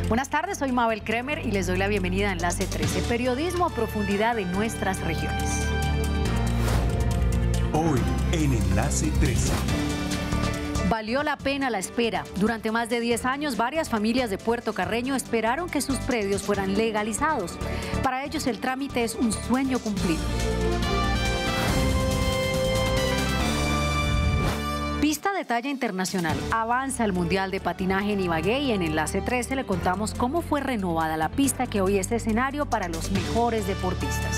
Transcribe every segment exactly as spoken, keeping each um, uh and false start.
Buenas tardes, soy Mabel Kremer y les doy la bienvenida a Enlace trece, periodismo a profundidad de nuestras regiones. Hoy en Enlace trece. Valió la pena la espera. Durante más de diez años, varias familias de Puerto Carreño esperaron que sus predios fueran legalizados. Para ellos el trámite es un sueño cumplido. Pista de talla internacional. Avanza el Mundial de Patinaje en Ibagué y en Enlace trece le contamos cómo fue renovada la pista que hoy es escenario para los mejores deportistas.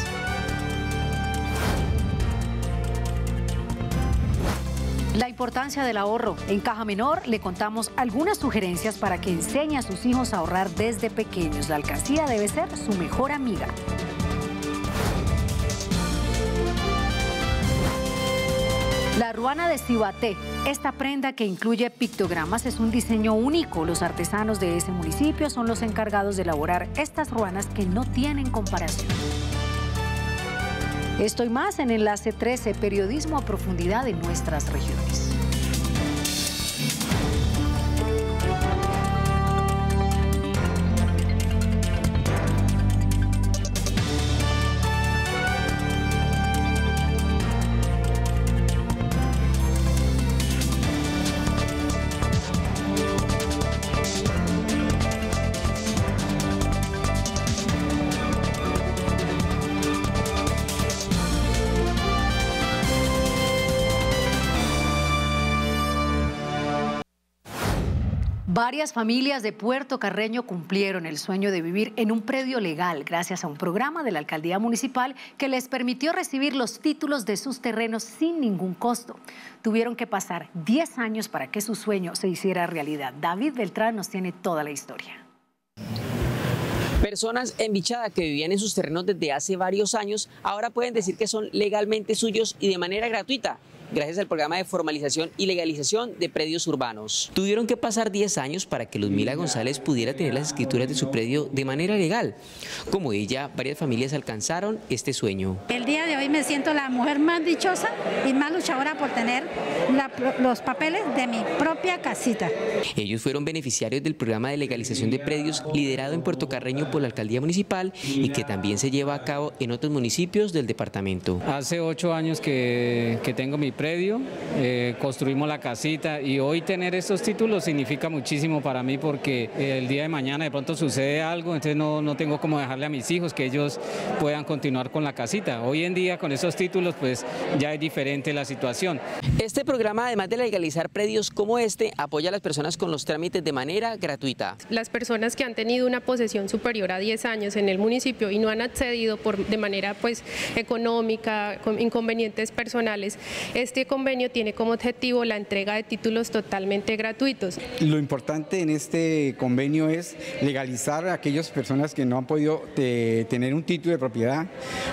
La importancia del ahorro. En Caja Menor le contamos algunas sugerencias para que enseñe a sus hijos a ahorrar desde pequeños. La alcancía debe ser su mejor amiga. La ruana de Cibaté. Esta prenda que incluye pictogramas es un diseño único. Los artesanos de ese municipio son los encargados de elaborar estas ruanas que no tienen comparación. Esto y más en Enlace trece, periodismo a profundidad de nuestras regiones. Varias familias de Puerto Carreño cumplieron el sueño de vivir en un predio legal gracias a un programa de la alcaldía municipal que les permitió recibir los títulos de sus terrenos sin ningún costo. Tuvieron que pasar diez años para que su sueño se hiciera realidad. David Beltrán nos tiene toda la historia. Personas en Bichada que vivían en sus terrenos desde hace varios años ahora pueden decir que son legalmente suyos y de manera gratuita, gracias al programa de formalización y legalización de predios urbanos. Tuvieron que pasar diez años para que Luzmila González pudiera tener las escrituras de su predio de manera legal. Como ella, varias familias alcanzaron este sueño. El día de hoy me siento la mujer más dichosa y más luchadora por tener la, los papeles de mi propia casita. Ellos fueron beneficiarios del programa de legalización de predios liderado en Puerto Carreño por la alcaldía municipal y que también se lleva a cabo en otros municipios del departamento. Hace ocho años que, que tengo mi predio, eh, construimos la casita y hoy tener estos títulos significa muchísimo para mí porque el día de mañana de pronto sucede algo, entonces no, no tengo cómo dejarle a mis hijos que ellos puedan continuar con la casita. Hoy en día con esos títulos pues ya es diferente la situación. Este programa, además de legalizar predios como este, apoya a las personas con los trámites de manera gratuita. Las personas que han tenido una posesión superior a diez años en el municipio y no han accedido por, de manera pues económica, con inconvenientes personales, este convenio tiene como objetivo la entrega de títulos totalmente gratuitos. Lo importante en este convenio es legalizar a aquellas personas que no han podido de, tener un título de propiedad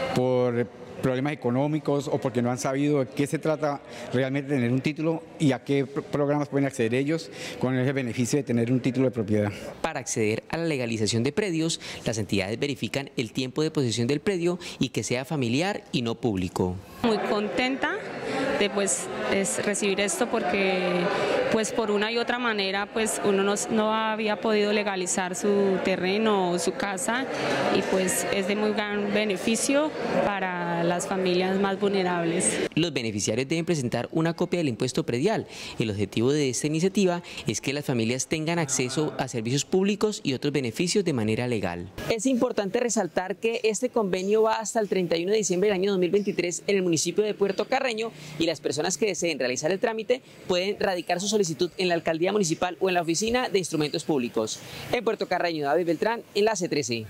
por problemas económicos o porque no han sabido de qué se trata realmente tener un título y a qué programas pueden acceder ellos con el beneficio de tener un título de propiedad. Para acceder a la legalización de predios, las entidades verifican el tiempo de posesión del predio y que sea familiar y no público. Muy contenta de pues, es recibir esto porque pues por una y otra manera pues uno no, no había podido legalizar su terreno o su casa y pues es de muy gran beneficio para las familias más vulnerables. Los beneficiarios deben presentar una copia del impuesto predial. El objetivo de esta iniciativa es que las familias tengan acceso a servicios públicos y otros beneficios de manera legal. Es importante resaltar que este convenio va hasta el treinta y uno de diciembre del año dos mil veintitrés en el municipio de Puerto Carreño y las personas que deseen realizar el trámite pueden radicar su solicitud en la alcaldía municipal o en la oficina de instrumentos públicos. En Puerto Carreño, David Beltrán, Enlace trece.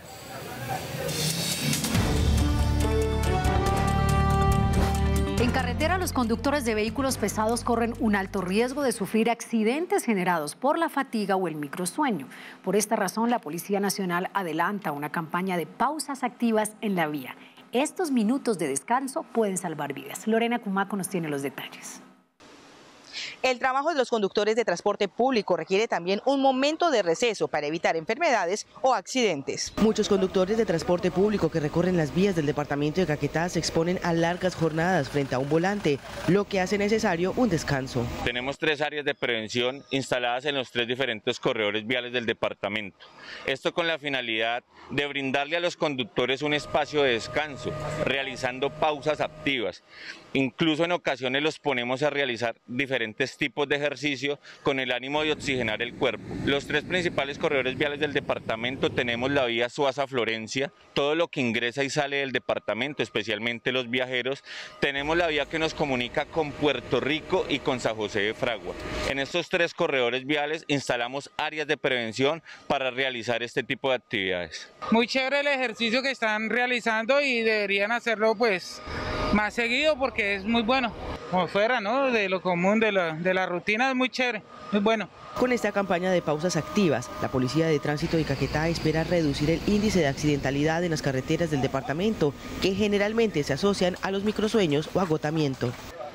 En carretera, los conductores de vehículos pesados corren un alto riesgo de sufrir accidentes generados por la fatiga o el microsueño. Por esta razón, la Policía Nacional adelanta una campaña de pausas activas en la vía. Estos minutos de descanso pueden salvar vidas. Lorena Cumaco nos tiene los detalles. El trabajo de los conductores de transporte público requiere también un momento de receso para evitar enfermedades o accidentes. Muchos conductores de transporte público que recorren las vías del departamento de Caquetá se exponen a largas jornadas frente a un volante, lo que hace necesario un descanso. Tenemos tres áreas de prevención instaladas en los tres diferentes corredores viales del departamento. Esto con la finalidad de brindarle a los conductores un espacio de descanso, realizando pausas activas. Incluso en ocasiones los ponemos a realizar diferentes tipos de ejercicio con el ánimo de oxigenar el cuerpo. Los tres principales corredores viales del departamento tenemos la vía Suaza-Florencia, todo lo que ingresa y sale del departamento, especialmente los viajeros. Tenemos la vía que nos comunica con Puerto Rico y con San José de Fragua. En estos tres corredores viales instalamos áreas de prevención para realizar este tipo de actividades. Muy chévere el ejercicio que están realizando y deberían hacerlo pues más seguido porque es muy bueno, como fuera, ¿no? De lo común, de la, de la rutina, es muy chévere, muy bueno. Con esta campaña de pausas activas, la Policía de Tránsito de Caquetá espera reducir el índice de accidentalidad en las carreteras del departamento, que generalmente se asocian a los microsueños o agotamiento.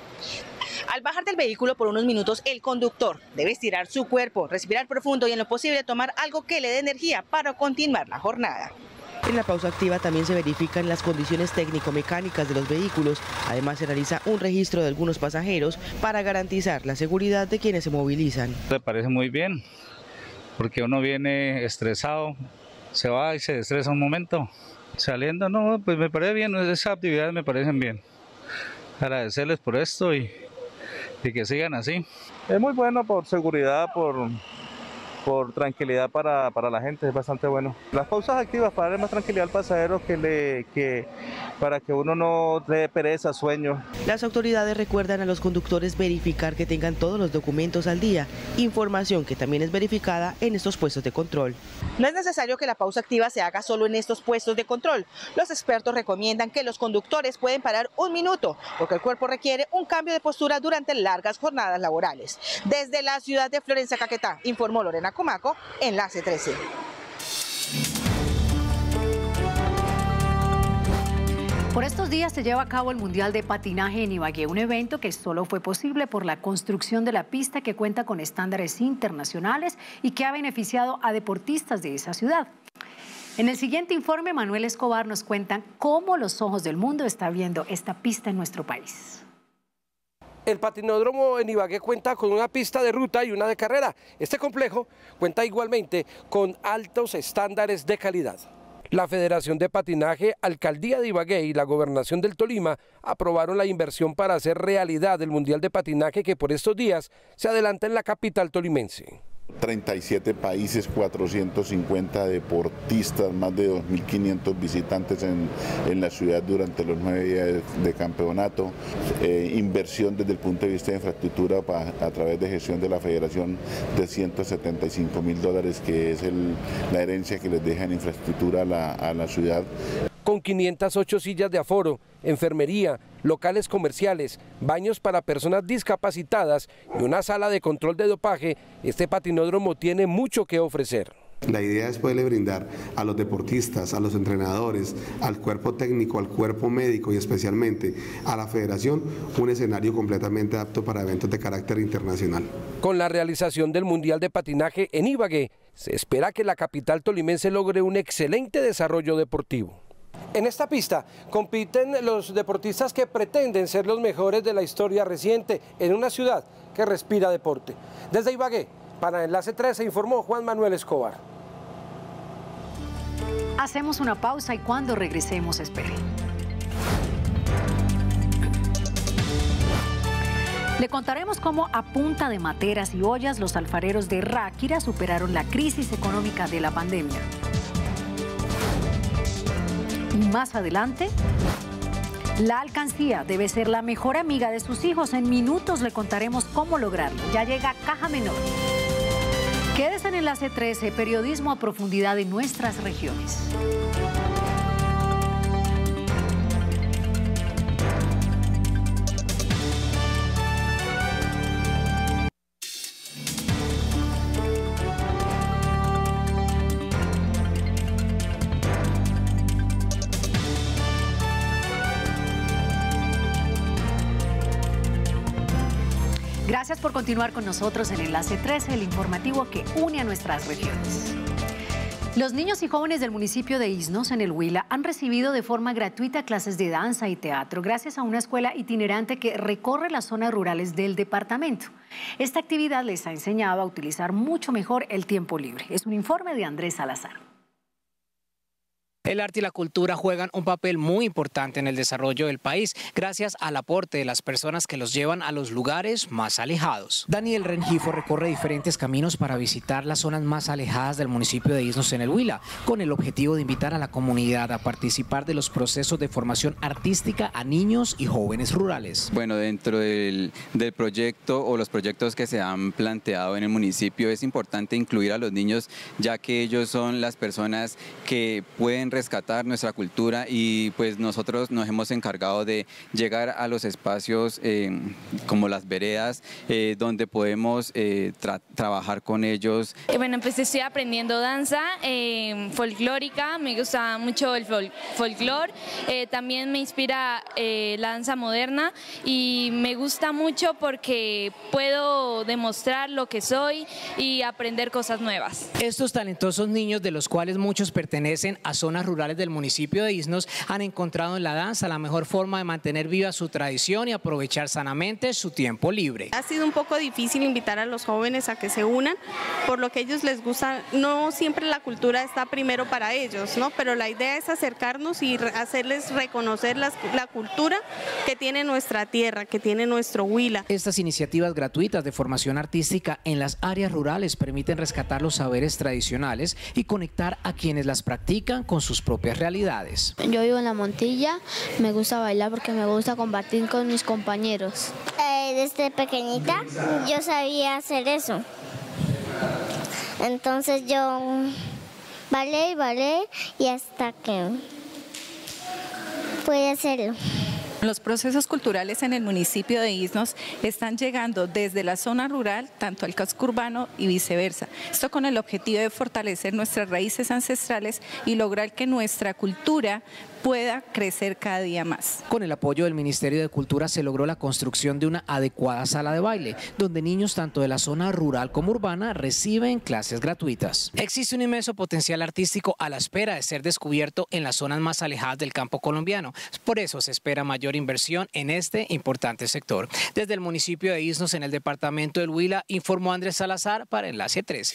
Al bajar del vehículo por unos minutos, el conductor debe estirar su cuerpo, respirar profundo y en lo posible tomar algo que le dé energía para continuar la jornada. En la pausa activa también se verifican las condiciones técnico-mecánicas de los vehículos. Además se realiza un registro de algunos pasajeros para garantizar la seguridad de quienes se movilizan. Me parece muy bien, porque uno viene estresado, se va y se estresa un momento. Saliendo, no, pues me parece bien, esas actividades me parecen bien. Agradecerles por esto y, y que sigan así. Es muy bueno por seguridad, por... por tranquilidad para, para la gente, es bastante bueno. Las pausas activas para darle más tranquilidad al pasajero, que le, que, para que uno no le dé pereza, sueño. Las autoridades recuerdan a los conductores verificar que tengan todos los documentos al día, información que también es verificada en estos puestos de control. No es necesario que la pausa activa se haga solo en estos puestos de control. Los expertos recomiendan que los conductores pueden parar un minuto, porque el cuerpo requiere un cambio de postura durante largas jornadas laborales. Desde la ciudad de Florencia, Caquetá, informó Lorena Comaco, Enlace trece. Por estos días se lleva a cabo el Mundial de Patinaje en Ibagué, un evento que solo fue posible por la construcción de la pista que cuenta con estándares internacionales y que ha beneficiado a deportistas de esa ciudad. En el siguiente informe, Manuel Escobar nos cuenta cómo los ojos del mundo están viendo esta pista en nuestro país. El patinódromo en Ibagué cuenta con una pista de ruta y una de carrera. Este complejo cuenta igualmente con altos estándares de calidad. La Federación de Patinaje, Alcaldía de Ibagué y la Gobernación del Tolima aprobaron la inversión para hacer realidad el Mundial de Patinaje que por estos días se adelanta en la capital tolimense. treinta y siete países, cuatrocientos cincuenta deportistas, más de dos mil quinientos visitantes en, en la ciudad durante los nueve días de, de campeonato, eh, inversión desde el punto de vista de infraestructura pa, a través de gestión de la federación de ciento setenta y cinco mil dólares, que es el, la herencia que les deja en infraestructura a la, a la ciudad. Con quinientas ocho sillas de aforo, enfermería, locales comerciales, baños para personas discapacitadas y una sala de control de dopaje, este patinódromo tiene mucho que ofrecer. La idea es poderle brindar a los deportistas, a los entrenadores, al cuerpo técnico, al cuerpo médico y especialmente a la federación un escenario completamente apto para eventos de carácter internacional. Con la realización del Mundial de Patinaje en Ibagué, se espera que la capital tolimense logre un excelente desarrollo deportivo. En esta pista compiten los deportistas que pretenden ser los mejores de la historia reciente en una ciudad que respira deporte. Desde Ibagué, para Enlace trece, informó Juan Manuel Escobar. Hacemos una pausa y cuando regresemos, espere. Le contaremos cómo a punta de materas y ollas los alfareros de Ráquira superaron la crisis económica de la pandemia. Y más adelante, la alcancía debe ser la mejor amiga de sus hijos. En minutos le contaremos cómo lograrlo. Ya llega Caja Menor. Quédese en Enlace trece, periodismo a profundidad en nuestras regiones. Gracias por continuar con nosotros en Enlace trece, el informativo que une a nuestras regiones. Los niños y jóvenes del municipio de Iznos, en el Huila, han recibido de forma gratuita clases de danza y teatro gracias a una escuela itinerante que recorre las zonas rurales del departamento. Esta actividad les ha enseñado a utilizar mucho mejor el tiempo libre. Es un informe de Andrés Salazar. El arte y la cultura juegan un papel muy importante en el desarrollo del país, gracias al aporte de las personas que los llevan a los lugares más alejados. Daniel Rengifo recorre diferentes caminos para visitar las zonas más alejadas del municipio de Iznos, en el Huila, con el objetivo de invitar a la comunidad a participar de los procesos de formación artística a niños y jóvenes rurales. Bueno, dentro del, del proyecto o los proyectos que se han planteado en el municipio, es importante incluir a los niños, ya que ellos son las personas que pueden rescatar nuestra cultura, y pues nosotros nos hemos encargado de llegar a los espacios eh, como las veredas, eh, donde podemos eh, tra trabajar con ellos. Bueno, pues estoy aprendiendo danza eh, folclórica, me gusta mucho el fol folclore, eh, también me inspira eh, la danza moderna, y me gusta mucho porque puedo demostrar lo que soy y aprender cosas nuevas. Estos talentosos niños, de los cuales muchos pertenecen a zonas rurales del municipio de Iznos, han encontrado en la danza la mejor forma de mantener viva su tradición y aprovechar sanamente su tiempo libre. Ha sido un poco difícil invitar a los jóvenes a que se unan, por lo que a ellos les gusta. No siempre la cultura está primero para ellos, ¿no? Pero la idea es acercarnos y hacerles reconocer las, la cultura que tiene nuestra tierra, que tiene nuestro Huila. Estas iniciativas gratuitas de formación artística en las áreas rurales permiten rescatar los saberes tradicionales y conectar a quienes las practican con sus propias realidades. Yo vivo en La Montilla, me gusta bailar porque me gusta compartir con mis compañeros. Eh, desde pequeñita yo sabía hacer eso. Entonces yo bailé y bailé y hasta que pude hacerlo. Los procesos culturales en el municipio de Iznos están llegando desde la zona rural tanto al casco urbano y viceversa. Esto con el objetivo de fortalecer nuestras raíces ancestrales y lograr que nuestra cultura pueda crecer cada día más. Con el apoyo del Ministerio de Cultura se logró la construcción de una adecuada sala de baile, donde niños tanto de la zona rural como urbana reciben clases gratuitas. Existe un inmenso potencial artístico a la espera de ser descubierto en las zonas más alejadas del campo colombiano. Por eso se espera mayor inversión en este importante sector. Desde el municipio de Iznos, en el departamento del Huila, informó Andrés Salazar para Enlace trece.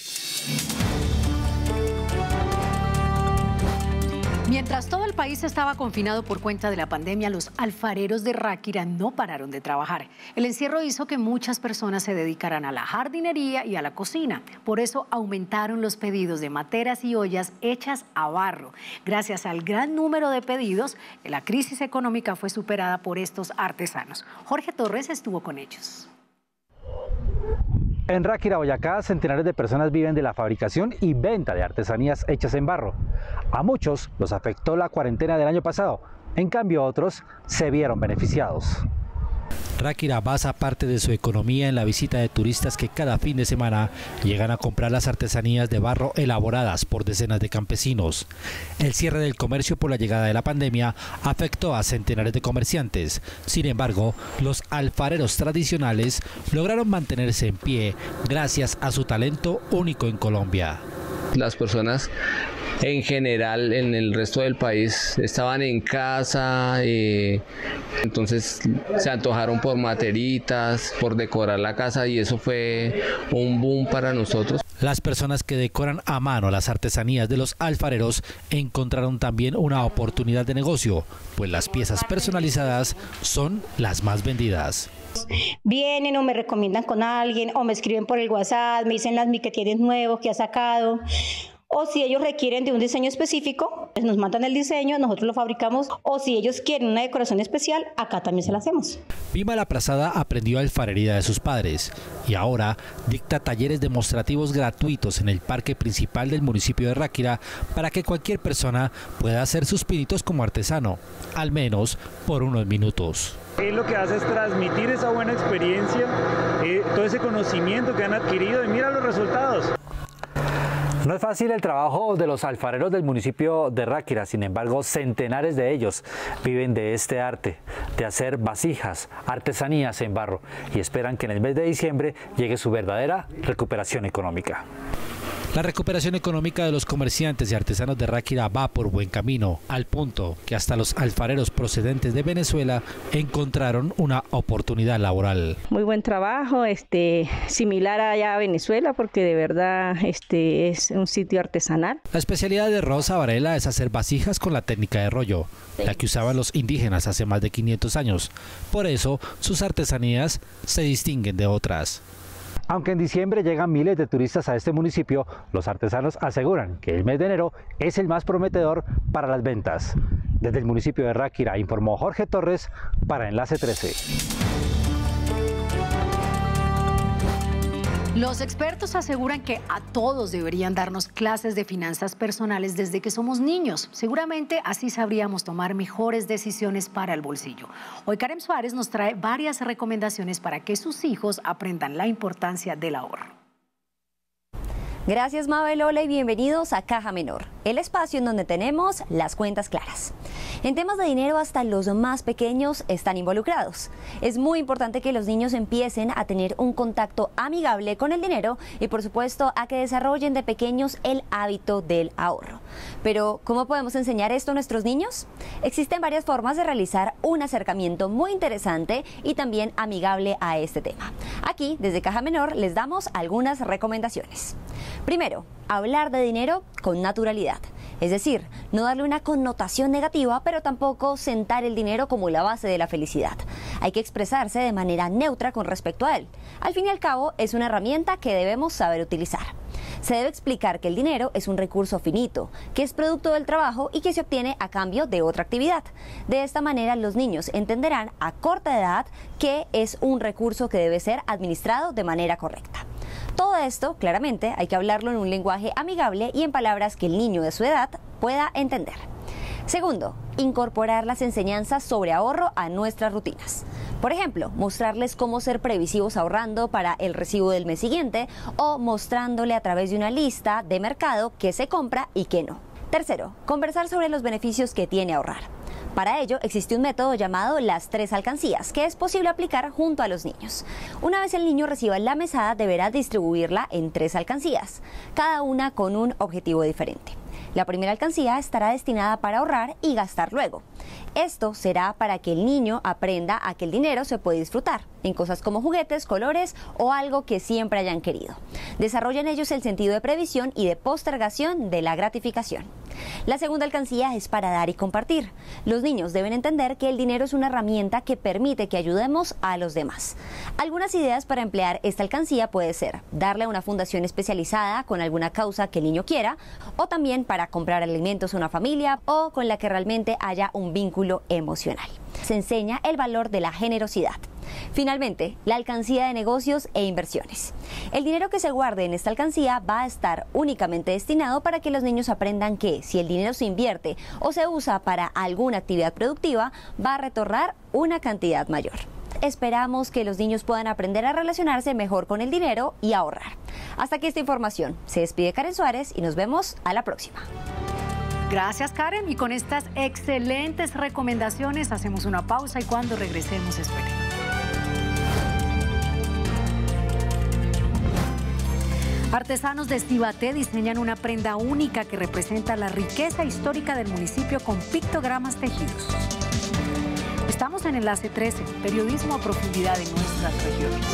Mientras todo el país estaba confinado por cuenta de la pandemia, los alfareros de Ráquira no pararon de trabajar. El encierro hizo que muchas personas se dedicaran a la jardinería y a la cocina. Por eso aumentaron los pedidos de materas y ollas hechas a barro. Gracias al gran número de pedidos, la crisis económica fue superada por estos artesanos. Jorge Torres estuvo con ellos. En Ráquira, Boyacá, centenares de personas viven de la fabricación y venta de artesanías hechas en barro. A muchos los afectó la cuarentena del año pasado, en cambio otros se vieron beneficiados. Ráquira basa parte de su economía en la visita de turistas que cada fin de semana llegan a comprar las artesanías de barro elaboradas por decenas de campesinos. El cierre del comercio por la llegada de la pandemia afectó a centenares de comerciantes. Sin embargo, los alfareros tradicionales lograron mantenerse en pie gracias a su talento único en Colombia. Las personas en general en el resto del país estaban en casa, eh, entonces se antojaron por materitas, por decorar la casa, y eso fue un boom para nosotros. Las personas que decoran a mano las artesanías de los alfareros encontraron también una oportunidad de negocio, pues las piezas personalizadas son las más vendidas. Vienen o me recomiendan con alguien o me escriben por el WhatsApp, me dicen las mi que tienes nuevos, que has sacado. O si ellos requieren de un diseño específico, pues nos mandan el diseño, nosotros lo fabricamos. O si ellos quieren una decoración especial, acá también se la hacemos. Vilma La Prazada aprendió alfarería de sus padres y ahora dicta talleres demostrativos gratuitos en el parque principal del municipio de Ráquira para que cualquier persona pueda hacer sus pinitos como artesano, al menos por unos minutos. Él lo que hace es transmitir esa buena experiencia, eh, todo ese conocimiento que han adquirido, y mira los resultados. No es fácil el trabajo de los alfareros del municipio de Ráquira, sin embargo, centenares de ellos viven de este arte, de hacer vasijas, artesanías en barro, y esperan que en el mes de diciembre llegue su verdadera recuperación económica. La recuperación económica de los comerciantes y artesanos de Ráquira va por buen camino, al punto que hasta los alfareros procedentes de Venezuela encontraron una oportunidad laboral. Muy buen trabajo, este, similar allá a Venezuela, porque de verdad este, es un sitio artesanal. La especialidad de Rosa Varela es hacer vasijas con la técnica de rollo, sí, la que usaban los indígenas hace más de quinientos años. Por eso, sus artesanías se distinguen de otras. Aunque en diciembre llegan miles de turistas a este municipio, los artesanos aseguran que el mes de enero es el más prometedor para las ventas. Desde el municipio de Ráquira informó Jorge Torres para Enlace trece. Los expertos aseguran que a todos deberían darnos clases de finanzas personales desde que somos niños. Seguramente así sabríamos tomar mejores decisiones para el bolsillo. Hoy Karen Suárez nos trae varias recomendaciones para que sus hijos aprendan la importancia del ahorro. Gracias Mabel, hola y bienvenidos a Caja Menor, el espacio en donde tenemos las cuentas claras. En temas de dinero hasta los más pequeños están involucrados. Es muy importante que los niños empiecen a tener un contacto amigable con el dinero y por supuesto a que desarrollen de pequeños el hábito del ahorro. Pero ¿cómo podemos enseñar esto a nuestros niños? Existen varias formas de realizar un acercamiento muy interesante y también amigable a este tema. Aquí, desde Caja Menor, les damos algunas recomendaciones. Primero, hablar de dinero con naturalidad. Es decir, no darle una connotación negativa, pero tampoco sentar el dinero como la base de la felicidad. Hay que expresarse de manera neutra con respecto a él. Al fin y al cabo, es una herramienta que debemos saber utilizar. Se debe explicar que el dinero es un recurso finito, que es producto del trabajo y que se obtiene a cambio de otra actividad. De esta manera, los niños entenderán a corta edad que es un recurso que debe ser administrado de manera correcta. Todo esto, claramente, hay que hablarlo en un lenguaje amigable y en palabras que el niño de su edad pueda entender. Segundo, incorporar las enseñanzas sobre ahorro a nuestras rutinas. Por ejemplo, mostrarles cómo ser previsivos ahorrando para el recibo del mes siguiente o mostrándole a través de una lista de mercado qué se compra y qué no. Tercero, conversar sobre los beneficios que tiene ahorrar. Para ello existe un método llamado las tres alcancías, que es posible aplicar junto a los niños. Una vez el niño reciba la mesada, deberá distribuirla en tres alcancías, cada una con un objetivo diferente. La primera alcancía estará destinada para ahorrar y gastar luego. Esto será para que el niño aprenda a que el dinero se puede disfrutar en cosas como juguetes, colores o algo que siempre hayan querido. Desarrollen ellos el sentido de previsión y de postergación de la gratificación. La segunda alcancía es para dar y compartir. Los niños deben entender que el dinero es una herramienta que permite que ayudemos a los demás. Algunas ideas para emplear esta alcancía puede ser darle a una fundación especializada con alguna causa que el niño quiera, o también para comprar alimentos a una familia o con la que realmente haya un vínculo emocional. Se enseña el valor de la generosidad. Finalmente, la alcancía de negocios e inversiones. El dinero que se guarde en esta alcancía va a estar únicamente destinado para que los niños aprendan que si el dinero se invierte o se usa para alguna actividad productiva, va a retornar una cantidad mayor. Esperamos que los niños puedan aprender a relacionarse mejor con el dinero y ahorrar. Hasta aquí esta información. Se despide Karen Suárez y nos vemos a la próxima. Gracias, Karen. Y con estas excelentes recomendaciones hacemos una pausa y cuando regresemos, esperen. Artesanos de Estibaté diseñan una prenda única que representa la riqueza histórica del municipio con pictogramas tejidos. Estamos en Enlace trece, periodismo a profundidad en nuestras regiones.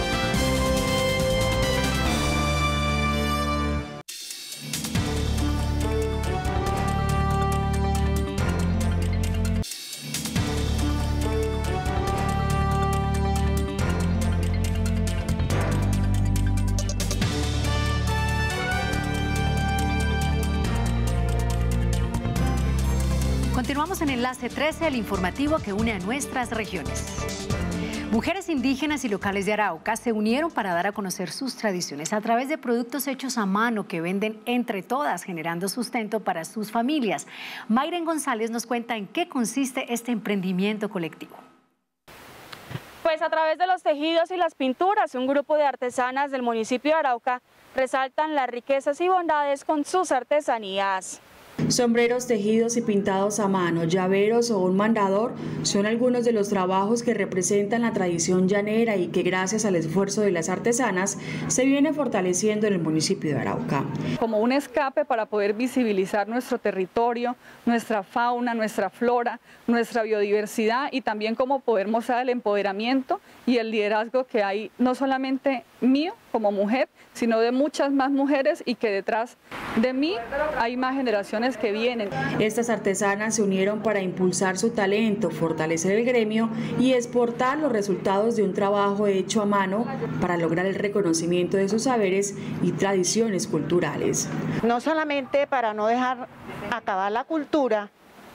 Continuamos en Enlace trece, el informativo que une a nuestras regiones. Mujeres indígenas y locales de Arauca se unieron para dar a conocer sus tradiciones a través de productos hechos a mano que venden entre todas, generando sustento para sus familias. Mayren González nos cuenta en qué consiste este emprendimiento colectivo. Pues Pues a través de los tejidos y las pinturas, un grupo de artesanas del municipio de Arauca resaltan las riquezas y bondades con sus artesanías. Sombreros tejidos y pintados a mano, llaveros o un mandador son algunos de los trabajos que representan la tradición llanera y que gracias al esfuerzo de las artesanas se viene fortaleciendo en el municipio de Arauca. Como un escape para poder visibilizar nuestro territorio, nuestra fauna, nuestra flora, nuestra biodiversidad y también como poder mostrar el empoderamiento y el liderazgo que hay no solamente mío como mujer, sino de muchas más mujeres y que detrás de mí hay más generaciones que vienen. Estas artesanas se unieron para impulsar su talento, fortalecer el gremio y exportar los resultados de un trabajo hecho a mano para lograr el reconocimiento de sus saberes y tradiciones culturales. No solamente para no dejar acabar la cultura,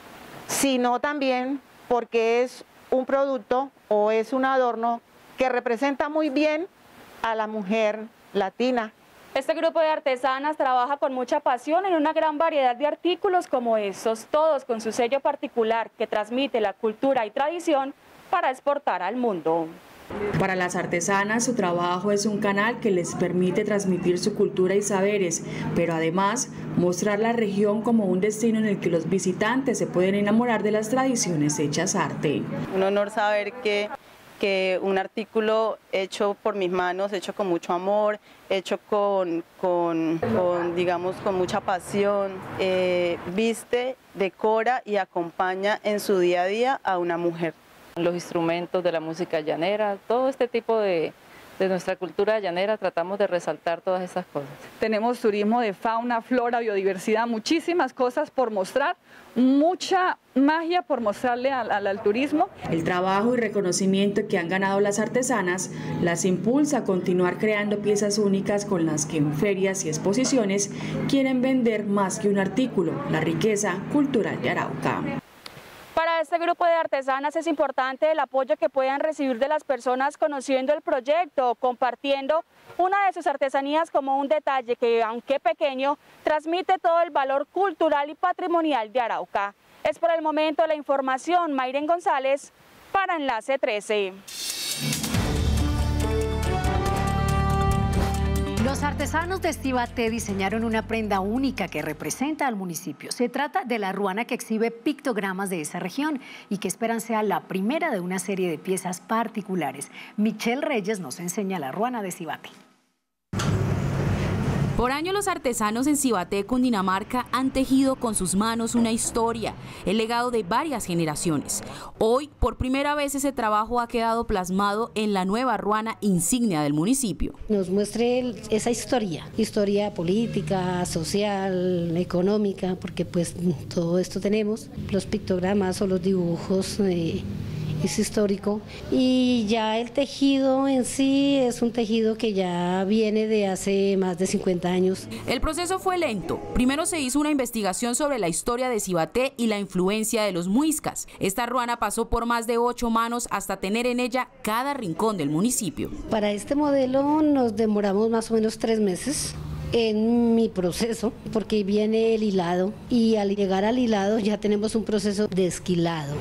sino también porque es un producto o es un adorno que representa muy bien a la mujer latina. Este grupo de artesanas trabaja con mucha pasión en una gran variedad de artículos como estos, todos con su sello particular que transmite la cultura y tradición para exportar al mundo. Para las artesanas, su trabajo es un canal que les permite transmitir su cultura y saberes, pero además mostrar la región como un destino en el que los visitantes se pueden enamorar de las tradiciones hechas arte. Un honor saber que que un artículo hecho por mis manos, hecho con mucho amor, hecho con, con, con digamos, con mucha pasión, eh, viste, decora y acompaña en su día a día a una mujer. Los instrumentos de la música llanera, todo este tipo de, de nuestra cultura llanera, tratamos de resaltar todas esas cosas. Tenemos turismo de fauna, flora, biodiversidad, muchísimas cosas por mostrar, mucha magia por mostrarle al, al, al turismo. El trabajo y reconocimiento que han ganado las artesanas las impulsa a continuar creando piezas únicas con las que en ferias y exposiciones quieren vender más que un artículo, la riqueza cultural de Arauca. Para este grupo de artesanas es importante el apoyo que puedan recibir de las personas conociendo el proyecto, compartiendo una de sus artesanías como un detalle que, aunque pequeño, transmite todo el valor cultural y patrimonial de Arauca. Es por el momento la información. Mayren González para Enlace trece. Los artesanos de Cibaté diseñaron una prenda única que representa al municipio. Se trata de la ruana que exhibe pictogramas de esa región y que esperan sea la primera de una serie de piezas particulares. Michelle Reyes nos enseña la ruana de Cibaté. Por años los artesanos en Cibaté, Cundinamarca, han tejido con sus manos una historia, el legado de varias generaciones. Hoy, por primera vez, ese trabajo ha quedado plasmado en la nueva ruana insignia del municipio. Nos muestre esa historia, historia política, social, económica, porque pues todo esto tenemos, los pictogramas o los dibujos. Eh, es histórico y ya el tejido en sí es un tejido que ya viene de hace más de cincuenta años. El proceso fue lento. Primero se hizo una investigación sobre la historia de Cibaté y la influencia de los muiscas. Esta ruana pasó por más de ocho manos hasta tener en ella cada rincón del municipio. Para este modelo nos demoramos más o menos tres meses. En mi proceso, porque viene el hilado y al llegar al hilado ya tenemos un proceso de esquilado.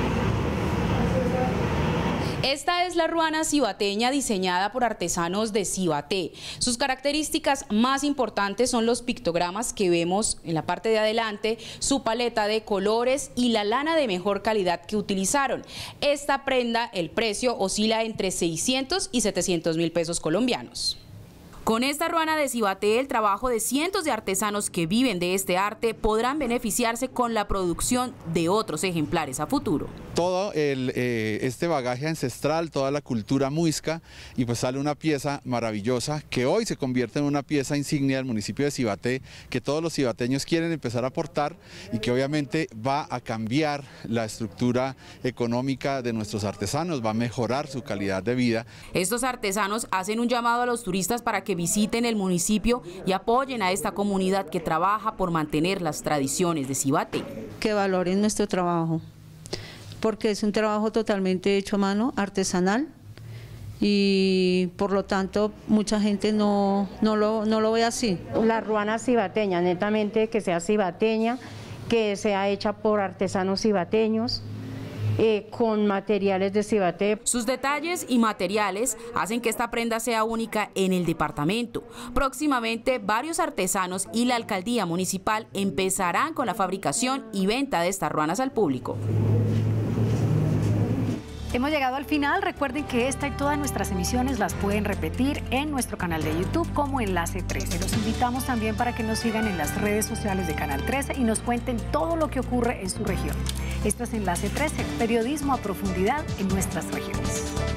Esta es la ruana cibateña diseñada por artesanos de Cibaté. Sus características más importantes son los pictogramas que vemos en la parte de adelante, su paleta de colores y la lana de mejor calidad que utilizaron. Esta prenda, el precio oscila entre seiscientos y setecientos mil pesos colombianos. Con esta ruana de Cibaté, el trabajo de cientos de artesanos que viven de este arte podrán beneficiarse con la producción de otros ejemplares a futuro. Todo el, eh, este bagaje ancestral, toda la cultura muisca, y pues sale una pieza maravillosa que hoy se convierte en una pieza insignia del municipio de Cibaté, que todos los cibateños quieren empezar a aportar y que obviamente va a cambiar la estructura económica de nuestros artesanos, va a mejorar su calidad de vida. Estos artesanos hacen un llamado a los turistas para que visiten el municipio y apoyen a esta comunidad que trabaja por mantener las tradiciones de Cibaté. Que valoren nuestro trabajo, porque es un trabajo totalmente hecho a mano, artesanal, y por lo tanto mucha gente no, no, lo, no lo ve así. La ruana cibateña, netamente que sea cibateña, que sea hecha por artesanos cibateños, eh, con materiales de Cibaté. Sus detalles y materiales hacen que esta prenda sea única en el departamento. Próximamente, varios artesanos y la alcaldía municipal empezarán con la fabricación y venta de estas ruanas al público. Hemos llegado al final. Recuerden que esta y todas nuestras emisiones las pueden repetir en nuestro canal de YouTube como Enlace trece. Los invitamos también para que nos sigan en las redes sociales de Canal trece y nos cuenten todo lo que ocurre en su región. Esto es Enlace trece, periodismo a profundidad en nuestras regiones.